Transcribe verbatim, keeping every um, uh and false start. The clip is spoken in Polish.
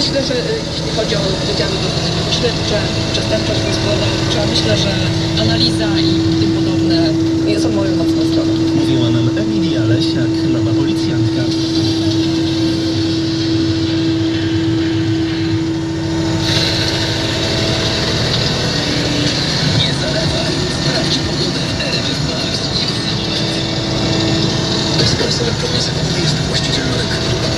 myślę, że jeśli chodzi o wydziały śledcze, przestępczość gospodarcza, myślę, że analiza i tym podobne są moją mocną stroną. Mówiła nam Emilia Lesiak, nowa policjantka. Nie zalewaj. Sprawdź pogodę w R M F Max. Ekspresem informacji jest właściciel marek Grupa